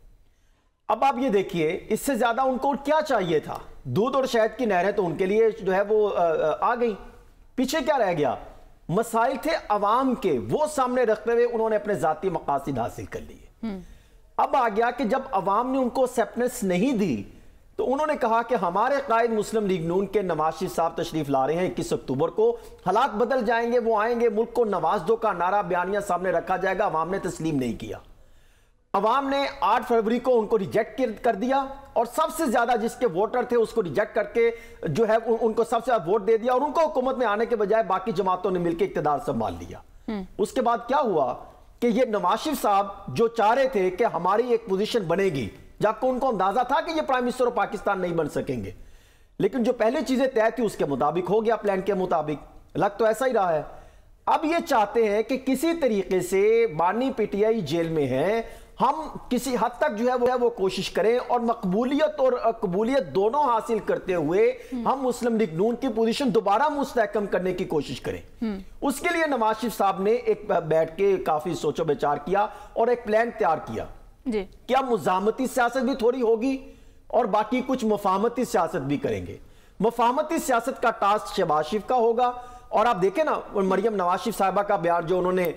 اب آپ یہ دیکھیے اس سے زیادہ ان کو کیا چاہیے تھا؟ دودھ اور شہد کی نہریں تو ان کے لیے جو ہے وہ آ گئی، پیچھے کیا رہ گیا؟ مسائل تھے عوام کے، وہ سامنے رکھتے ہوئے انہوں نے اپنے ذاتی مقاصد حاصل کر لیے۔ اب آ گیا کہ جب عوام نے ان کو ایکسپٹنس نہیں دی تو انہوں نے کہا کہ ہمارے قائد مسلم لیگ نون کے نواز شریف صاحب تشریف لا رہے ہیں اکیس اکتوبر کو، حالات بدل جائیں گے، وہ آئیں گے، ملک کو نواز دو کا نعرہ بیانیہ سامنے رکھا جائے گا۔ عوام نے تسلیم نہیں کیا، عوام نے آٹھ فروری کو ان کو ریجیکٹ کر دیا اور سب سے زیادہ جس کے ووٹر تھے اس کو ریجیکٹ کر کے جو ہے ان کو سب سے زیادہ ووٹ دے دیا اور ان کو حکومت میں آنے کے بجائے باقی جماعتوں نے مل کے اقتدار سنبھال لیا۔ اس کے بعد کیا ہوا کہ یہ نواز شریف صاحب جو چاہ رہے تھے کہ ہماری ایک پوزیشن بنے گی، جبکہ ان کو اندازہ تھا کہ یہ پرائم منسٹر آف پاکستان نہیں بن سکیں گے، لیکن جو پہلے چیزیں طے تھی اس کے مطابق ہو گیا، پلان کے مطابق، لگ تو ایسا ہی رہا ہے۔ اب یہ چاہتے ہیں کہ کسی طریقے سے بانی پی ٹی آئی جیل میں ہیں، ہم کسی حد تک جو ہے وہ, ہے وہ کوشش کریں اور مقبولیت اور قبولیت دونوں حاصل کرتے ہوئے ہم مسلم لیگ نون کی پوزیشن دوبارہ مستحکم کرنے کی کوشش کریں۔ اس کے لیے نواز شریف صاحب نے ایک بیٹھ کے کافی سوچ و بچار کیا اور ایک پلان تیار کیا۔ جی کیا مزاحمتی سیاست بھی تھوڑی ہوگی اور باقی کچھ مفاہمتی سیاست بھی کریں گے۔ مفاہمتی سیاست کا ٹاسک شہباز شریف کا ہوگا، اور آپ دیکھیں نا مریم نواز شریف صاحبہ کا بیان جو انہوں نے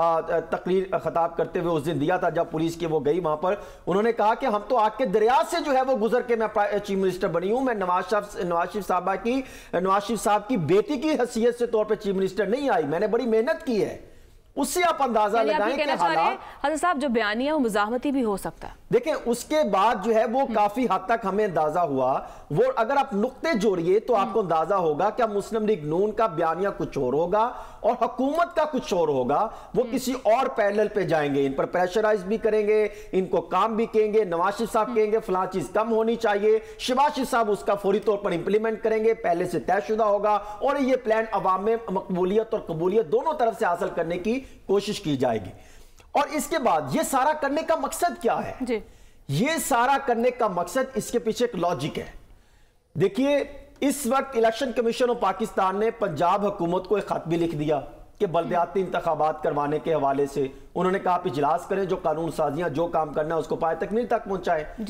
تقریر خطاب کرتے ہوئے اس دن دیا تھا جب پولیس کی وہ گئی وہاں پر، انہوں نے کہا کہ ہم تو آگ کے دریا سے جو ہے وہ گزر کے میں چیف منسٹر بنی ہوں، میں نواز نواز شریف صاحبہ کی نواز شریف صاحب کی بیٹی کی حیثیت سے طور پہ چیف منسٹر نہیں آئی، میں نے بڑی محنت کی ہے۔ اس سے آپ اندازہ لگائیں کہ حالات حضرت صاحب جو بیانیہ وہ مزاحمتی بھی ہو سکتا ہے۔ دیکھیں اس کے بعد جو ہے وہ کافی حد تک ہمیں اندازہ ہوا، وہ اگر آپ نقطے جوڑیے تو آپ کو اندازہ ہوگا کہ مسلم لیگ نون کا بیانیہ کچھ اور ہوگا اور حکومت کا کچھ اور ہوگا، وہ کسی اور پیرلل پہ جائیں گے، ان پر پریشرائز بھی کریں گے، ان کو کام بھی کہیں گے، نواز شریف صاحب کہیں گے فلاں چیز کم ہونی چاہیے، شہباز شریف صاحب اس کا فوری طور پر امپلیمنٹ کریں گے، پہلے سے طے شدہ ہوگا اور یہ پلان عوام میں مقبولیت اور قبولیت دونوں طرف سے حاصل کرنے کی کوشش کی جائے گی۔ اور اس کے بعد یہ سارا کرنے کا مقصد کیا ہے؟ جی یہ سارا کرنے کا مقصد اس کے پیچھے ایک لاجک ہے۔ دیکھیے اس وقت الیکشن کمیشن آف پاکستان نے پنجاب حکومت کو ایک خط بھی لکھ دیا کہ بلدیاتی انتخابات کروانے کے حوالے سے انہوں نے کہا آپ اجلاس کریں، جو قانون سازیاں جو کام کرنا ہے اس کو پائے تکمیل تک پہنچائیں۔ جی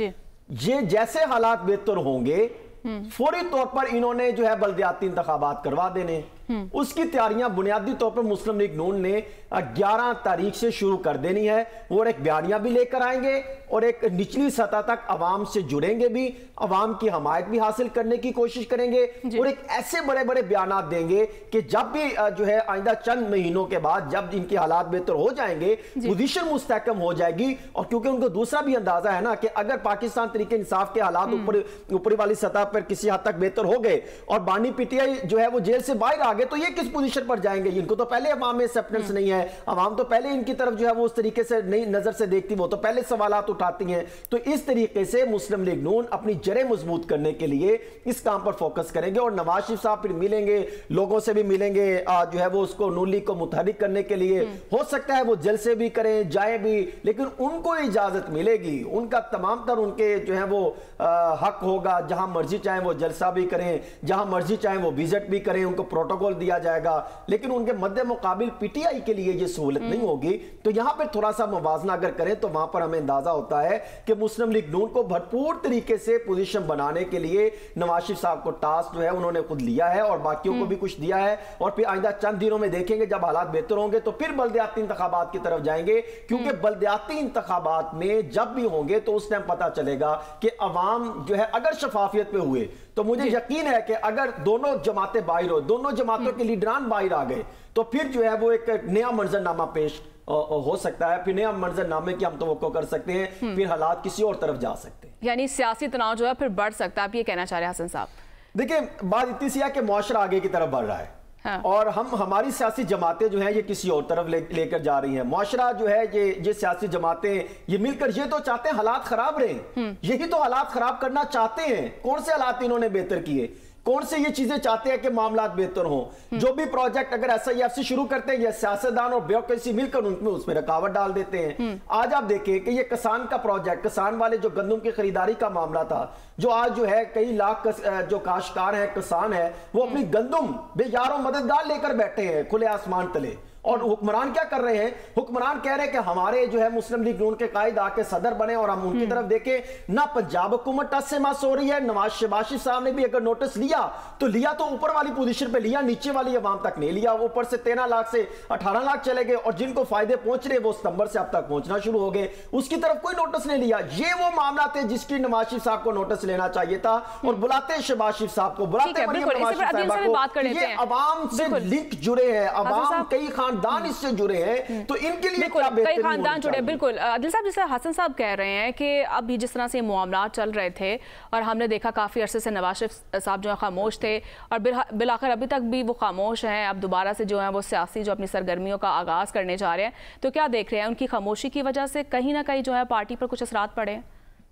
یہ جیسے حالات بہتر ہوں گے فوری طور پر انہوں نے جو ہے بلدیاتی انتخابات کروا دینے. اس کی تیاریاں بنیادی طور پر مسلم لیگ نون نے گیارہ تاریخ سے شروع کر دینی ہے. وہ ایک بیانیہ بھی لے کر آئیں گے اور ایک نچلی سطح تک عوام سے جڑیں گے بھی, عوام کی حمایت بھی حاصل کرنے کی کوشش کریں گے اور ایک ایسے بڑے بڑے بیانات دیں گے کہ جب بھی جو ہے آئندہ چند مہینوں کے بعد جب ان کے حالات بہتر ہو جائیں گے, پوزیشن مستحکم ہو جائے گی. اور کیونکہ ان کو دوسرا بھی اندازہ ہے نا کہ اگر پاکستان تحریک انصاف کے حالات اوپری والی سطح پر کسی حد تک بہتر ہو گئے اور بانی پی ٹی آئی جو ہے وہ جیل سے باہر آ گئے تو یہ کس پوزیشن پر جائیں گے؟ ان کو تو پہلے عوام میں ایکسیپٹنس نہیں ہے, عوام تو پہلے ان کی طرف جو ہے وہ اس طریقے سے نئی نظر سے دیکھتی, وہ تو پہلے سوالات اٹھاتی ہیں. تو اس طریقے سے مسلم لیگ نون اپنی جڑیں مضبوط کرنے کے لیے اس کام پر فوکس کریں گے. اور نواز شریف صاحب پھر ملیں گے, لوگوں سے بھی ملیں گے, جو ہے وہ اس کو نون لیگ کو متحرک کرنے کے لیے. ہو سکتا ہے وہ جلسے بھی کریں, جائیں بھی, لیکن ان کو اجازت ملے گی, ان کا تمام تر ان کے جو ہے وہ حق ہوگا, جہاں مرضی چاہیں وہ جلسہ بھی کریں, جہاں مرضی چاہیں وہ وزٹ بھی کریں, ان کو پروٹوکول دیا جائے گا. لیکن ان کے مد مقابل پی ٹی آئی کے لیے یہ سہولت نہیں ہوگی. تو یہاں پر تھوڑا سا موازنہ اگر کریں تو وہاں پر ہمیں اندازہ ہوتا ہے کہ مسلم لیگ نون کو بھرپور طریقے سے پوزیشن بنانے کے لیے نواز شریف صاحب کو ٹاسک جو ہے انہوں نے خود لیا ہے اور باقیوں کو بھی کچھ دیا ہے. اور پھر آئندہ چند دنوں میں دیکھیں گے جب حالات بہتر ہوں گے تو پھر بلدیاتی انتخابات کی طرف جائیں گے, کیونکہ بلدیاتی انتخابات میں جب بھی ہوں گے تو اس ٹائم پتہ چلے گا کہ عوام جو ہے اگر شفافیت پہ ہوئے تو مجھے یقین ہے کہ اگر دونوں جماعتیں باہر ہو, دونوں جماعتوں کے لیڈران باہر آ گئے تو پھر جو ہے وہ ایک نیا منظر نامہ پیش ہو سکتا ہے. پھر نیا منظر نامے کی ہم توقع کر سکتے ہیں, پھر حالات کسی اور طرف جا سکتے ہیں. یعنی سیاسی تناؤ جو ہے پھر بڑھ سکتا ہے, آپ یہ کہنا چاہ رہے ہیں حسن صاحب؟ دیکھیں بات اتنی سی ہے کہ معاشرہ آگے کی طرف بڑھ رہا ہے اور ہم ہماری سیاسی جماعتیں جو ہیں یہ کسی اور طرف لے کر جا رہی ہیں. معاشرہ جو ہے یہ یہ سیاسی جماعتیں یہ مل کر یہ تو چاہتے ہیں حالات خراب رہیں, یہی تو حالات خراب کرنا چاہتے ہیں. کون سے حالات انہوں نے بہتر کیے, کون سے یہ چیزیں چاہتے ہیں کہ معاملات بہتر ہوں؟ جو بھی پروجیکٹ اگر ایس آئی ایف سے شروع کرتے ہیں یہ سیاستدان اور بیوروکریسی مل کر ان میں اس میں رکاوٹ ڈال دیتے ہیں. آج آپ دیکھیں کہ یہ کسان کا پروجیکٹ, کسان والے جو گندم کی خریداری کا معاملہ تھا, جو آج جو ہے کئی لاکھ جو کاشتکار ہیں, کسان ہیں, وہ اپنی گندم بے یار و مددگار لے کر بیٹھے ہیں کھلے آسمان تلے. اور حکمران کیا کر رہے ہیں؟ حکمران کہہ رہے ہیں کہ ہمارے جو ہے مسلم لیگ نون کے قائد آ کے صدر بنے اور ہم ان کی طرف دیکھیں. نہ پنجاب حکومت ٹس سے مس ہو رہی ہے, نواز شہباز شریف صاحب نے بھی اگر نوٹس لیا تو لیا تو اوپر والی پوزیشن پہ لیا, نیچے والی عوام تک نہیں لیا. اوپر سے تیرہ لاکھ سے اٹھارہ لاکھ چلے گئے اور جن کو فائدے پہنچ رہے وہ ستمبر سے اب تک پہنچنا شروع ہو گئے, اس کی طرف کوئی نوٹس نہیں لیا. یہ وہ معاملہ تھے جس کی نواز شریف صاحب کو نوٹس لینا چاہیے تھا اور بلاتے شہباز شریف صاحب کو, بلاتے مریم نواز شریف صاحبہ کو. یہ عوام سے لنک جڑے ہیں, عوام کئی خاندان اس سے جڑے ہیں, تو ان کے لیے کیا بہترین خاندان جڑے. بالکل عادل صاحب, جیسے حسن صاحب کہہ رہے ہیں کہ اب جس طرح سے معاملات چل رہے تھے اور ہم نے دیکھا کافی عرصے سے نواز شریف صاحب جو ہے خاموش تھے اور بالآخر ابھی تک بھی وہ خاموش ہیں, اب دوبارہ سے جو ہے وہ سیاسی جو اپنی سرگرمیوں کا آغاز کرنے جا رہے ہیں, تو کیا دیکھ رہے ہیں ان کی خاموشی کی وجہ سے کہیں نہ کہیں جو ہے پارٹی پر کچھ اثرات پڑے ہیں؟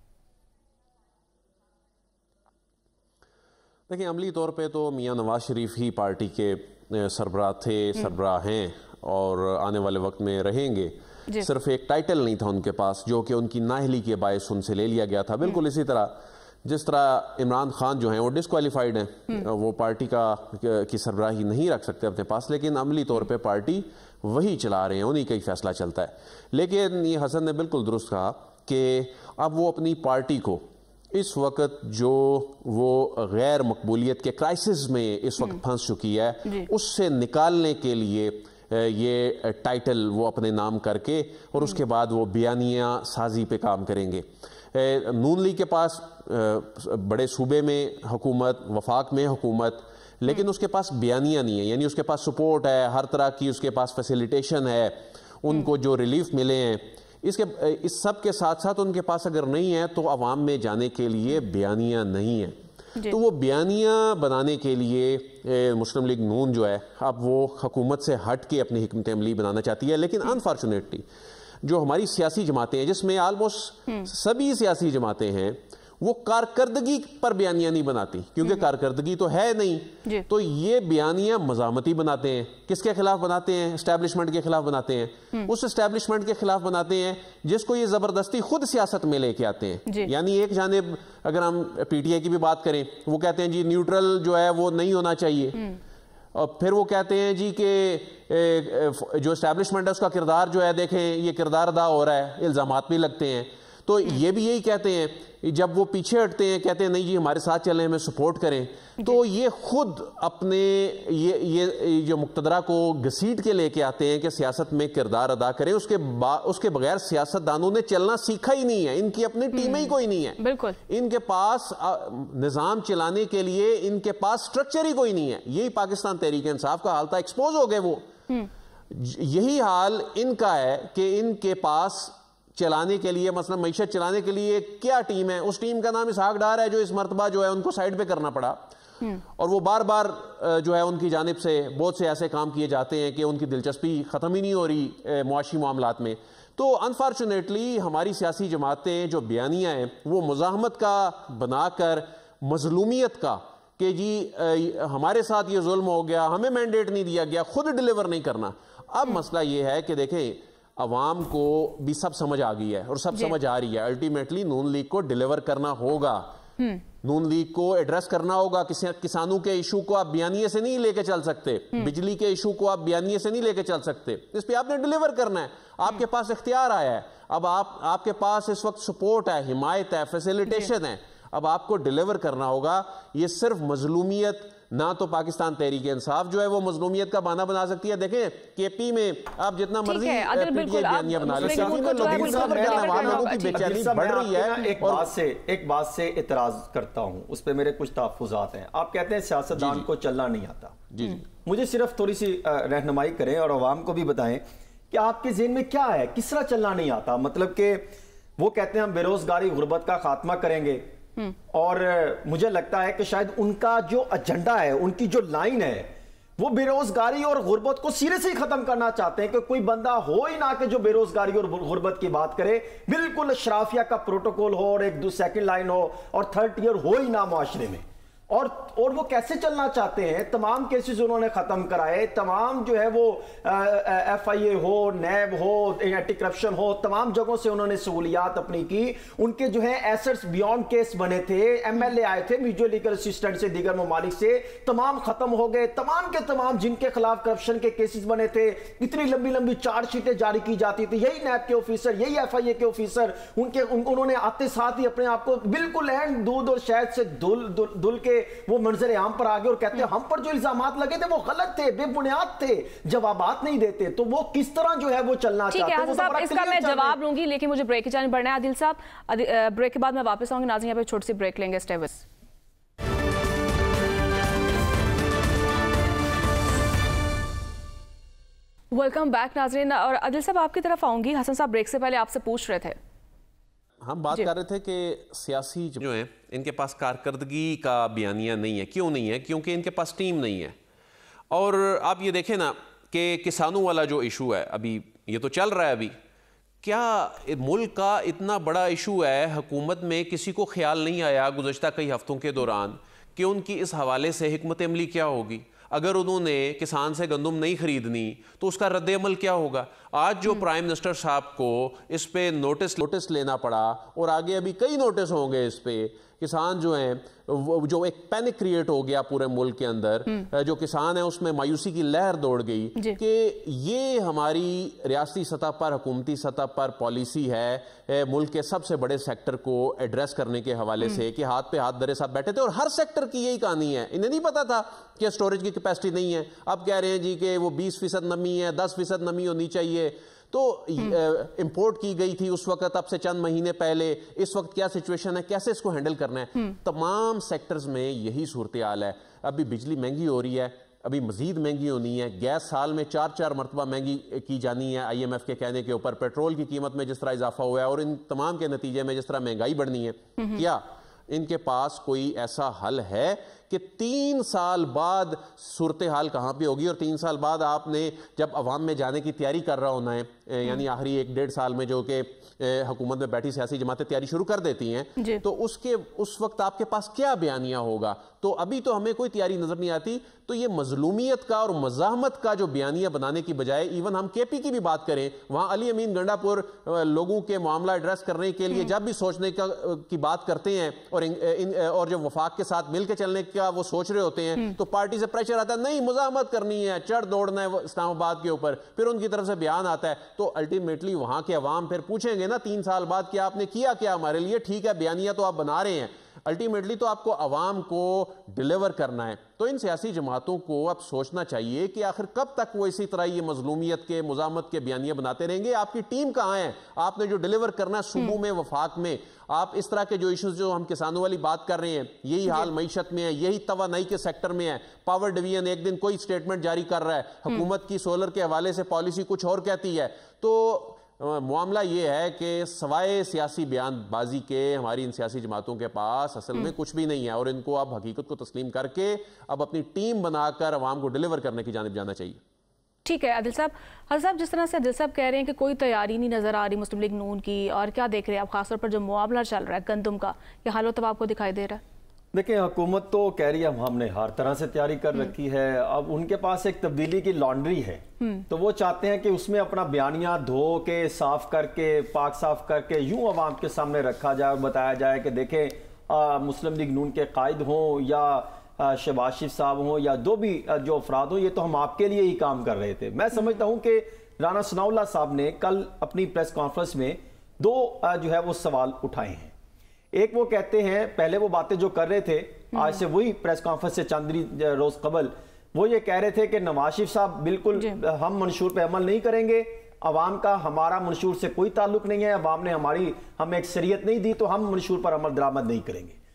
دیکھیں عملی طور پہ تو میاں نواز شریف ہی پارٹی کے سربراہ تھے, سربراہ ہیں اور آنے والے وقت میں رہیں گے. جی. صرف ایک ٹائٹل نہیں تھا ان کے پاس جو کہ ان کی نااہلی کے باعث ان سے لے لیا گیا تھا. بالکل اسی طرح جس طرح عمران خان جو ہیں وہ ڈسکوالیفائیڈ ہیں, وہ پارٹی کا کی سربراہی نہیں رکھ سکتے اپنے پاس, لیکن عملی طور پہ پارٹی وہی چلا رہے ہیں, انہی کا ہی فیصلہ چلتا ہے. لیکن یہ حسن نے بالکل درست کہا کہ اب وہ اپنی پارٹی کو اس وقت جو وہ غیر مقبولیت کے کرائسس میں اس وقت پھنس چکی ہے, اس سے نکالنے کے لیے یہ ٹائٹل وہ اپنے نام کر کے اور اس کے بعد وہ بیانیہ سازی پہ کام کریں گے. نون لیگ کے پاس بڑے صوبے میں حکومت, وفاق میں حکومت, لیکن اس کے پاس بیانیہ نہیں ہے, یعنی اس کے پاس سپورٹ ہے ہر طرح کی, اس کے پاس فیسیلیٹیشن ہے, ان کو جو ریلیف ملے ہیں, اس کے اس سب کے ساتھ ساتھ ان کے پاس اگر نہیں ہے تو عوام میں جانے کے لیے بیانیہ نہیں ہے. تو وہ بیانیہ بنانے کے لیے مسلم لیگ نون جو ہے اب وہ حکومت سے ہٹ کے اپنی حکمت عملی بنانا چاہتی ہے. لیکن انفارچونیٹلی جو ہماری سیاسی جماعتیں ہیں, جس میں آلموسٹ سبھی سیاسی جماعتیں ہیں, وہ کارکردگی پر بیانیہ نہیں بناتی کیونکہ کارکردگی تو ہے نہیں. تو یہ بیانیہ مزاحمتی بناتے ہیں. کس کے خلاف بناتے ہیں؟ اسٹیبلشمنٹ کے خلاف بناتے ہیں. اس اسٹیبلشمنٹ کے خلاف بناتے ہیں جس کو یہ زبردستی خود سیاست میں لے کے آتے ہیں. یعنی ایک جانب اگر ہم پی ٹی آئی کی بھی بات کریں, وہ کہتے ہیں جی نیوٹرل جو ہے وہ نہیں ہونا چاہیے, اور پھر وہ کہتے ہیں جی کہ جو اسٹیبلشمنٹ ہے اس کا کردار جو ہے دیکھیں یہ کردار ادا ہو رہا ہے, الزامات بھی لگتے ہیں. تو یہ بھی یہی کہتے ہیں جب وہ پیچھے ہٹتے ہیں, کہتے ہیں نہیں جی ہمارے ساتھ چلیں, ہمیں سپورٹ کریں, تو یہ خود اپنے یہ یہ جو مقتدرہ کو گھسیٹ کے لے کے آتے ہیں کہ سیاست میں کردار ادا کریں, اس کے اس کے بغیر سیاست دانوں نے چلنا سیکھا ہی نہیں ہے, ان کی اپنی ٹیمیں ہی کوئی نہیں ہے, بالکل ان کے پاس نظام چلانے کے لیے ان کے پاس سٹرکچر ہی کوئی نہیں ہے. یہی پاکستان تحریک انصاف کا حال تھا, ایکسپوز ہو گئے وہ. یہی حال ان کا ہے کہ ان کے پاس چلانے کے لیے, مثلا معیشت چلانے کے لیے کیا ٹیم ہے, اس ٹیم کا نام اسحاق ڈار ہے جو اس مرتبہ جو ہے ان کو سائیڈ پہ کرنا پڑا, اور وہ بار بار جو ہے ان کی جانب سے بہت سے ایسے کام کیے جاتے ہیں کہ ان کی دلچسپی ختم ہی نہیں ہو رہی معاشی معاملات میں. تو انفارچونیٹلی ہماری سیاسی جماعتیں جو بیانیہ ہیں وہ مزاحمت کا بنا کر, مظلومیت کا کہ جی ہمارے ساتھ یہ ظلم ہو گیا, ہمیں مینڈیٹ نہیں دیا گیا, خود ڈیلیور نہیں کرنا. اب مسئلہ یہ ہے کہ دیکھیں عوام کو بھی سب سمجھ آ گئی ہے اور سب سمجھ آ رہی ہے, الٹیمیٹلی نون لیگ کو ڈیلیور کرنا ہوگا, نون لیگ کو ایڈریس کرنا ہوگا. کسانوں کے ایشو کو آپ بیانیے سے نہیں لے کے چل سکتے, بجلی کے ایشو کو آپ بیانیے سے نہیں لے کے چل سکتے, اس پہ آپ نے ڈیلیور کرنا ہے. آپ کے پاس اختیار آیا ہے, اب آپ آپ کے پاس اس وقت سپورٹ ہے, حمایت ہے, فیسیلیٹیشن ہے, اب آپ کو ڈیلیور کرنا ہوگا. یہ صرف مظلومیت, نہ تو پاکستان تحریک انصاف جو ہے وہ مظلومیت کا بہانہ بنا سکتی ہے. دیکھیں کے پی میں آپ جتنا مرضی بیانیہ بنا لیں, لوگوں کی بے چینی بڑھ رہی ہے. ایک بات سے ایک بات سے اعتراض کرتا ہوں, اس پہ میرے کچھ تحفظات ہیں. آپ کہتے ہیں سیاستدان کو چلنا نہیں آتا, جی جی مجھے صرف تھوڑی سی رہنمائی کریں اور عوام کو بھی بتائیں کہ آپ کے ذہن میں کیا ہے, کس طرح چلنا نہیں آتا. مطلب کہ وہ کہتے ہیں ہم بے روزگاری غربت کا خاتمہ کریں گے, اور مجھے لگتا ہے کہ شاید ان کا جو ایجنڈا ہے, ان کی جو لائن ہے, وہ بے روزگاری اور غربت کو سرے سے ہی ختم کرنا چاہتے ہیں کہ کوئی بندہ ہو ہی نہ کہ جو بے روزگاری اور غربت کی بات کرے. بالکل اشرافیہ کا پروٹوکول ہو اور ایک دو سیکنڈ لائن ہو اور تھرڈ ٹیئر ہو ہی نہ معاشرے میں. اور اور وہ کیسے چلنا چاہتے ہیں؟ تمام کیسز انہوں نے ختم کرائے, تمام جو ہے وہ ایف آئی اے ہو, نیب ہو, اینٹی کرپشن ہو, تمام جگہوں سے انہوں نے سہولیات اپنی کی. ان کے جو ہے ایسٹس بیونڈ کیس بنے تھے, ایم ایل اے آئے تھے میوچل لیگل اسسٹنٹ سے دیگر ممالک سے, تمام ختم ہو گئے. تمام کے تمام جن کے خلاف کرپشن کے کیسز بنے تھے, اتنی لمبی لمبی چارج شیٹیں جاری کی جاتی تھی, یہی نیب کے آفیسر, یہی ایف آئی اے کے آفیسر, ان کے انہوں نے آتے ساتھ ہی اپنے آپ کو بالکل اینڈ دودھ اور شہد سے دھل دھل کے وہ منظر عام پر آگے اور کہتے ہیں ہم پر جو الزامات لگے تھے وہ غلط تھے, بے بنیاد تھے, جوابات نہیں دیتے. تو وہ کس طرح جو ہے وہ چلنا چاہتے ہیں؟ ٹھیک ہے, اس کا میں جواب لوں گی, لیکن مجھے بریک کی جانب بڑھنا ہے. عادل صاحب, بریک کے بعد میں واپس آؤں گی. ناظرین یہاں پہ چھوٹی سی بریک لیں گے. Stay with us. Welcome back ناظرین, اور عادل صاحب آپ کی طرف آؤں گی. حسن صاحب بریک سے پہلے آپ سے پوچھ رہے تھے, ہم بات کر رہے تھے کہ سیاسی جو ہیں ان کے پاس کارکردگی کا بیانیہ نہیں ہے. کیوں نہیں ہے؟ کیونکہ ان کے پاس ٹیم نہیں ہے. اور آپ یہ دیکھیں نا کہ کسانوں والا جو ایشو ہے, ابھی یہ تو چل رہا ہے, ابھی کیا ملک کا اتنا بڑا ایشو ہے, حکومت میں کسی کو خیال نہیں آیا گزشتہ کئی ہفتوں کے دوران کہ ان کی اس حوالے سے حکمت عملی کیا ہوگی. اگر انہوں نے کسان سے گندم نہیں خریدنی تو اس کا رد عمل کیا ہوگا. آج جو پرائم منسٹر صاحب کو اس پہ نوٹس نوٹس لینا پڑا, اور آگے ابھی کئی نوٹس ہوں گے اس پہ, کسان جو ہیں جو ایک پینک کریٹ ہو گیا پورے ملک کے اندر, جو کسان ہیں اس میں مایوسی کی لہر دوڑ گئی کہ یہ ہماری ریاستی سطح پر, حکومتی سطح پر پالیسی ہے ملک کے سب سے بڑے سیکٹر کو ایڈریس کرنے کے حوالے سے, کہ ہاتھ پہ ہاتھ دھرے ساتھ بیٹھے تھے. اور ہر سیکٹر کی یہی کہانی ہے. انہیں نہیں پتا تھا کہ سٹوریج کی کیپیسٹی نہیں ہے. اب کہہ رہے ہیں جی کہ وہ بیس فیصد نمی ہے, دس فیصد نمی ہونی چاہیے. تو امپورٹ کی گئی تھی اس وقت, اب سے چند مہینے پہلے. اس وقت کیا سچویشن ہے, کیسے اس کو ہینڈل کرنا ہے؟ تمام سیکٹرز میں یہی صورتحال ہے. ابھی بجلی مہنگی ہو رہی ہے, ابھی مزید مہنگی ہونی ہے. گیس سال میں چار چار مرتبہ مہنگی کی جانی ہے آئی ایم ایف کے کہنے کے اوپر. پیٹرول کی قیمت میں جس طرح اضافہ ہوا ہے, اور ان تمام کے نتیجے میں جس طرح مہنگائی بڑھنی ہے, کیا ان کے پاس کوئی ایسا حل ہے کہ تین سال بعد صورتحال کہاں پہ ہوگی؟ اور تین سال بعد آپ نے جب عوام میں جانے کی تیاری کر رہا ہونا ہے, یعنی آخری ایک ڈیڑھ سال میں جو کہ حکومت میں بیٹھی سیاسی جماعتیں تیاری شروع کر دیتی ہیں, تو اس کے اس وقت آپ کے پاس کیا بیانیہ ہوگا؟ تو ابھی تو ہمیں کوئی تیاری نظر نہیں آتی. تو یہ مظلومیت کا اور مزاحمت کا جو بیانیہ بنانے کی بجائے, ایون ہم کے پی کی بھی بات کریں, وہاں علی امین گنڈا پور لوگوں کے معاملہ ایڈریس کرنے کے لیے جب بھی سوچنے کا کی بات کرتے ہیں, اور اور جو وفاق کے ساتھ مل کے چلنے کا وہ سوچ رہے ہوتے ہیں تو پارٹی سے پریشر آتا ہے نہیں مزاحمت کرنی ہے, چڑھ دوڑنا ہے اسلام آباد کے اوپر, پھر ان کی طرف سے بیان آتا ہے تو الٹیمیٹلی وہاں کے عوام پھر پوچھیں گے نا تین سال بعد کہ آپ نے کیا کیا ہمارے لیے. ٹھیک ہے بیانیہ تو آپ بنا رہے ہیں, الٹیمیٹلی تو آپ کو عوام کو ڈیلیور کرنا ہے. تو ان سیاسی جماعتوں کو اب سوچنا چاہیے کہ آخر کب تک وہ اسی طرح یہ مظلومیت کے مزاحمت کے بیانیہ بناتے رہیں گے. آپ کی ٹیم کہاں ہے, آپ نے جو ڈیلیور کرنا ہے صوبوں میں وفاق میں, آپ اس طرح کے جو ایشوز جو ہم کسانوں والی بات کر رہے ہیں یہی حال معیشت میں ہے, یہی توانائی کے سیکٹر میں ہے. پاور ڈویژن ایک دن کوئی سٹیٹمنٹ جاری کر رہا ہے, حکومت کی سولر کے حوالے سے پالیسی کچھ اور کہتی ہے. تو معاملہ یہ ہے کہ سوائے سیاسی بیان بازی کے ہماری ان سیاسی جماعتوں کے پاس اصل میں کچھ بھی نہیں ہے, اور ان کو اب حقیقت کو تسلیم کر کے اب اپنی ٹیم بنا کر عوام کو ڈیلیور کرنے کی جانب جانا چاہیے. ٹھیک ہے عادل صاحب. عادل صاحب جس طرح سے عادل صاحب کہہ رہے ہیں کہ کوئی تیاری نہیں نظر آ رہی مسلم لیگ نون کی, اور کیا دیکھ رہے ہیں آپ خاص طور پر جو معاملہ چل رہا ہے گندم کا, یہ حال و تب آپ کو دکھائی دے رہا ہے؟ دیکھیں حکومت تو کہہ رہی ہے ہم نے ہر طرح سے تیاری کر رکھی ہے, اب ان کے پاس ایک تبدیلی کی لانڈری ہے تو وہ چاہتے ہیں کہ اس میں اپنا بیانیہ دھو کے صاف کر کے پاک صاف کر کے یوں عوام کے سامنے رکھا جائے اور بتایا جائے کہ دیکھیں مسلم لیگ نون کے قائد ہوں یا شہباز شریف صاحب ہوں یا دو بھی جو افراد ہوں, یہ تو ہم آپ کے لیے ہی کام کر رہے تھے. میں سمجھتا ہوں کہ رانا ثناء اللہ صاحب نے کل اپنی پریس کانفرنس میں دو جو ہے وہ سوال اٹھائے ہیں. ایک وہ کہتے ہیں پہلے وہ باتیں جو کر رہے تھے آج سے وہی پریس کانفرنس سے چند روز قبل وہ یہ کہہ رہے تھے کہ نواز شریف صاحب بالکل ہم منشور پہ عمل نہیں کریں گے, عوام کا ہمارا منشور سے کوئی تعلق نہیں ہے, عوام نے ہماری ہمیں ایک شریعت نہیں دی تو ہم منشور پر عمل درآمد نہیں کریں گے.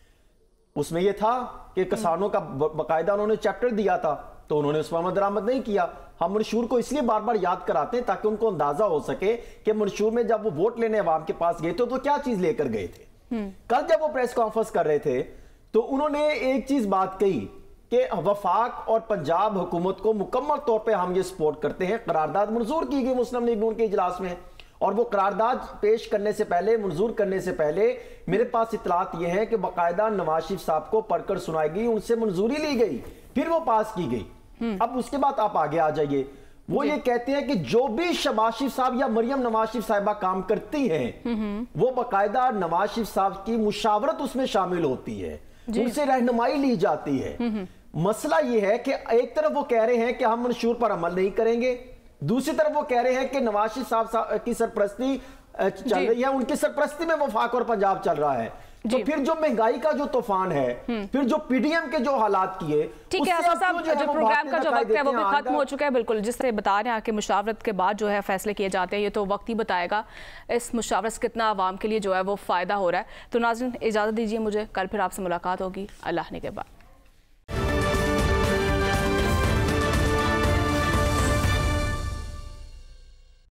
اس میں یہ تھا کہ کسانوں کا باقاعدہ انہوں نے چیپٹر دیا تھا تو انہوں نے اس پر عمل درآمد نہیں کیا. ہم منشور کو اس لیے بار بار یاد کراتے ہیں تاکہ ان کو اندازہ ہو سکے کہ منشور میں جب وہ ووٹ لینے عوام کے پاس گئے تھے تو کیا چیز لے کر گئے تھے. کل جب وہ پریس کانفرنس کر رہے تھے تو انہوں نے ایک چیز بات کہی کہ وفاق اور پنجاب حکومت کو مکمل طور پہ ہم یہ سپورٹ کرتے ہیں. قرارداد منظور کی گئی مسلم لیگ نون کے اجلاس میں, اور وہ قرارداد پیش کرنے سے پہلے منظور کرنے سے پہلے میرے پاس اطلاعات یہ ہیں کہ باقاعدہ نواز شریف صاحب کو پڑھ کر سنائی گئی, ان سے منظوری لی گئی, پھر وہ پاس کی گئی. اب اس کے بعد آپ آگے آ جائیے, وہ یہ کہتے ہیں کہ جو بھی شہباز شریف صاحب یا مریم نواز شریف صاحبہ کام کرتی ہیں وہ باقاعدہ نواز شریف صاحب کی مشاورت اس میں شامل ہوتی ہے, ان سے رہنمائی لی جاتی ہے. مسئلہ یہ ہے کہ ایک طرف وہ کہہ رہے ہیں کہ ہم منشور پر عمل نہیں کریں گے, دوسری طرف وہ کہہ رہے ہیں کہ نواز شریف صاحب کی سرپرستی چل رہی ہے, ان کی سرپرستی میں وفاق اور پنجاب چل رہا ہے. تو پھر جو مہنگائی کا جو طوفان ہے, پھر جو پی ڈی ایم کے جو حالات کیے, ٹھیک ہے آصف صاحب جو پروگرام کا جو وقت ہے وہ بھی ختم ہو چکا ہے. بالکل جس سے بتا رہے ہیں کہ مشاورت کے بعد جو ہے فیصلے کیے جاتے ہیں, یہ تو وقت ہی بتائے گا اس مشاورت سے کتنا عوام کے لیے جو ہے وہ فائدہ ہو رہا ہے. تو ناظرین اجازت دیجیے مجھے, کل پھر آپ سے ملاقات ہوگی. اللہ نے کے بعد.